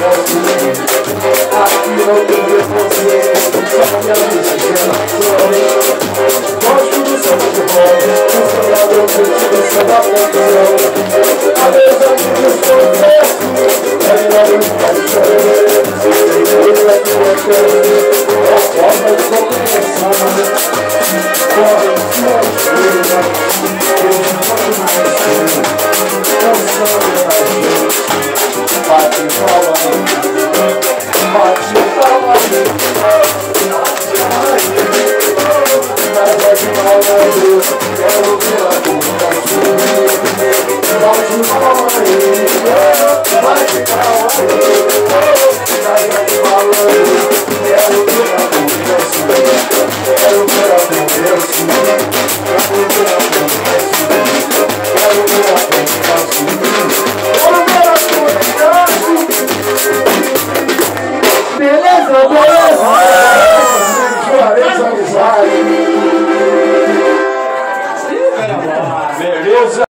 Aqui não tem preconceito, só que a miscigenação. Gosto do seu futebol, do seu lado eu curto do seu da confusão. A meus amigos confesso, é melhor eu paixão. Ele é que eu quero, a forma de compreensão. Corre em sua estrela, eu te mando mais cedo. Cansando da gente, bate palma, bate palma, nada de mal na luz, quero ver a boca subir. Bate palma, bate palma.